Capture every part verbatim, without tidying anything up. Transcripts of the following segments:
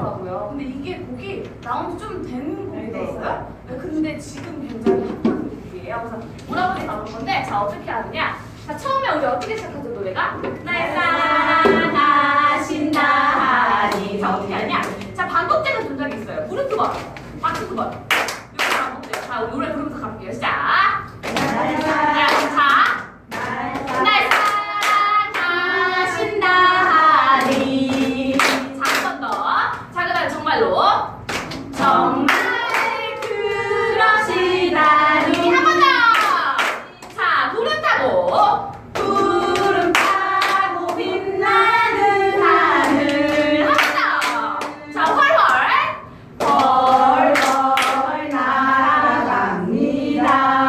하더라고요. 근데 이게 곡이 나온 지 좀 된 곡이었어요. 네, 근데 지금 굉장히 핫한 곡이에요. 그래서 오라버니 나올 건데, 자 어떻게 하느냐? 자 처음에 우리 어떻게 시작하죠 노래가? 날 사랑하신다 하니. 자 어떻게 하냐? 자 반복되는 동작이 있어요. 무릎 두 번, 박수 두 번. 이렇게 반복돼요. 자 우리 노래 부르면서 가볼게요. 시작. 날 사랑. 자. 날 사랑하신다 하니. 자 한 번 더. 자 그다음 정말로. 정말 그러시다니. 한 번 더. 자 구름 타고. 구름 타고 빛나는 하늘. 한 번 더. 자 훨훨. 훨훨 날아갑니다.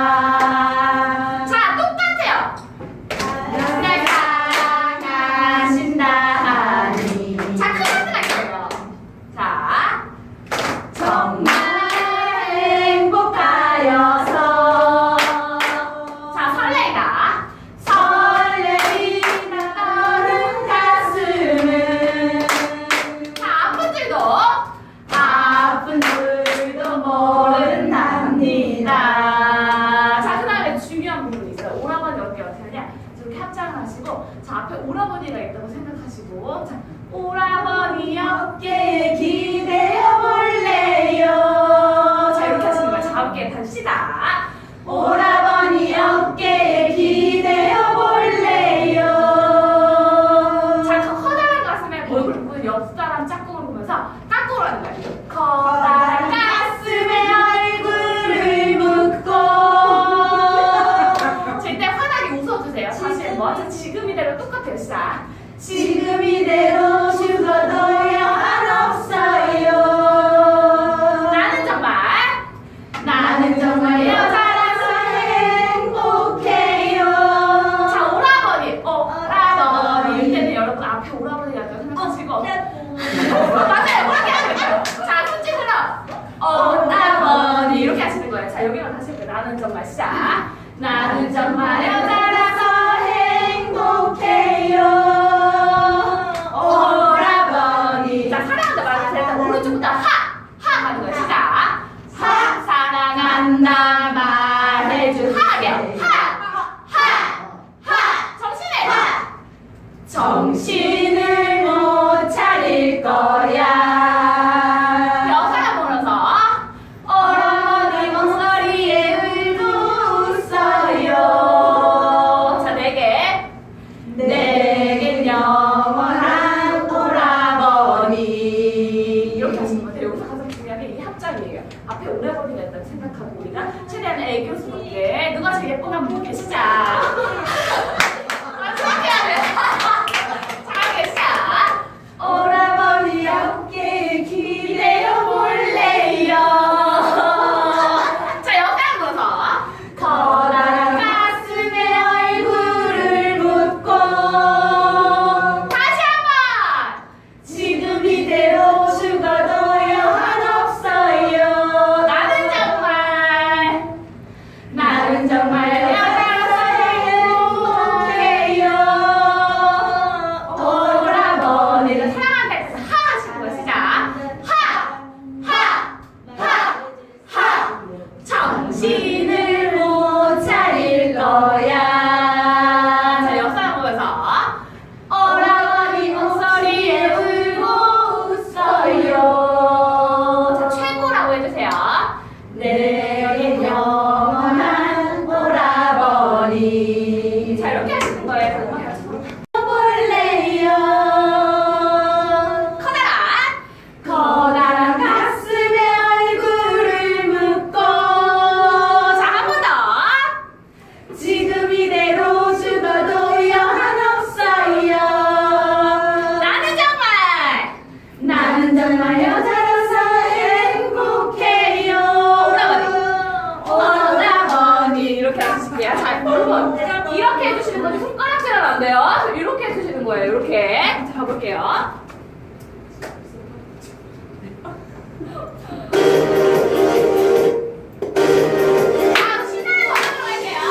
자 똑같아요. 날 사랑하신다 하니. 자 큰 소리 날게요. 자 정말 행복하여서. 자 설레가. 설레이다 떠는 가슴은. 자 아픈 줄도. 아픈 줄도 모른답니다. 자 그 다음에 중요한 부분이 있어요. 오라버니 어떻게 어떻게 하냐. 이렇게 합장을 하시고, 자 앞에 오라버니가 있다고 생각하시고, 자 오라버니 어깨에 기대어 볼래요. 자 이렇게 하시는 거예요. 자 함께 합시다. 오라버니 어깨에 기대어 볼래요. 자 그 커다란 가슴에 얼굴을 보고 옆 사람 짝꿍을 보면서 깍꿍을 하는 거예요. 커다란 가슴에 얼굴을 묻고. 자 이때 환하게 웃어주세요. 사실 뭐 지금 이대로 똑같아요. 시작. 지금 이대로 죽어도 여한 없어요. 나는 정말 나는 정말 여자라서 행복해요. 자 오라버니 오라버니. 이때는 여러분 앞에 오라버니가 있다고 생각하시고. 맞아요. 그렇게 하는 거예요. 자 손짓 흘러. 오라버니 이렇게 하시는 거예요. 자 여기만 다시 할게요. 나는 정말. 시작. 나는 정말 여자라서 행복해요. 오라버니. 자 사랑한다 말하면서 일단 오른쪽부터 하! 하! 하는 거예요. 시작. 하! 사랑한다 말해준 하게. 하! 하! 하! 정신을! 하! 정신을 못 차릴 거야. 여사가 불어서 오라버니 목소리에 울고 웃어요. 자 내게 내겐 영원한 오라버니. 이렇게 하시는 거예요. 여기서 가장 중요한 게 이 합장이에요. 앞에 오라버니가 있다고 생각하고 우리가 최대한 애교스럽게 누가 제일 예쁜 한번 볼게요. 시작. 아, 그렇게 해야 돼요. 잘하게. 시작. 오라버니 어깨에 기대어 볼래요. 자 여기까지 불어서 커다란 가슴에 얼굴을 묻고. 다시 한번. 지금 이대로 죽어도 여한 없어요. 나는 정말 나는 정말 여자라서 행복해요. 오라버니를 사랑한다 해서 하 하시는 거예요. 시작. 하! 하! 하! 하! 정신을 못 차릴 거야. 자 옆사람 보면서 오라버니 목소리에 울고 웃어요. 자 최고라고 해주세요. 내겐 영원한 오라버니. 자 이렇게 하시는 거예요. 볼래요. 커다란 커다란 가슴에 얼굴을 묻고. 자 한 번 더. 지금 이대로 죽어도 여한 없어요. 나는 정말 나는 정말 여자라서 행복해요. 오라버니 오라버니 이렇게 하실게요. 자 여러분 이렇게 해주시는 거지 손가락질은 안 돼요. 이렇게 해주시는 거예요. 이렇게. 자 가볼게요. 자 신나는 거 들어갈게요.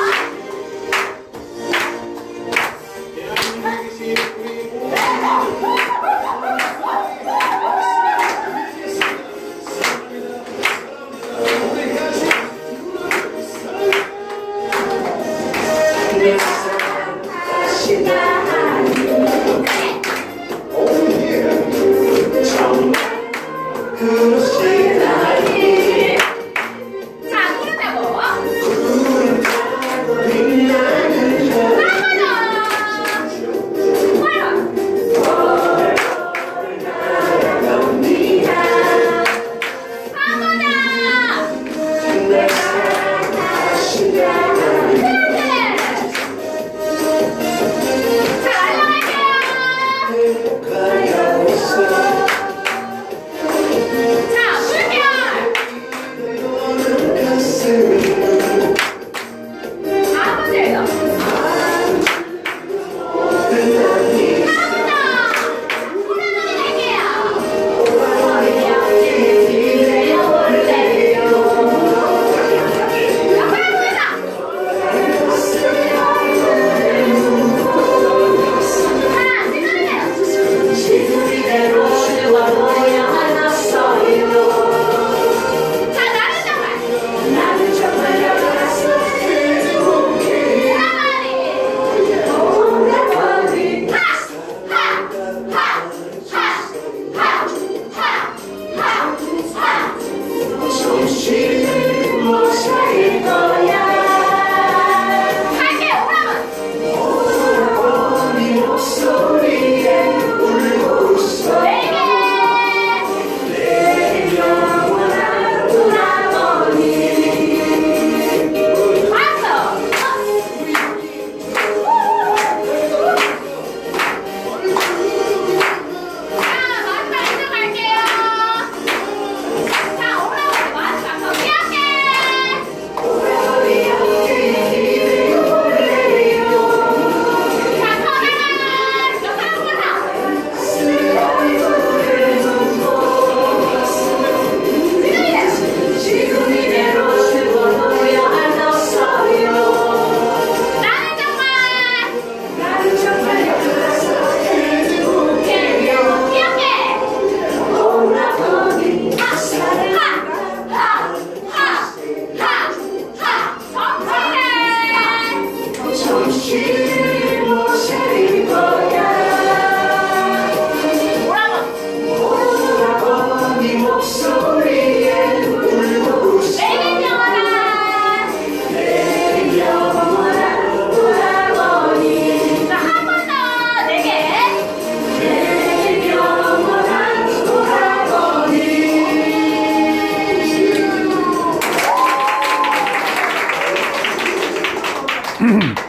네.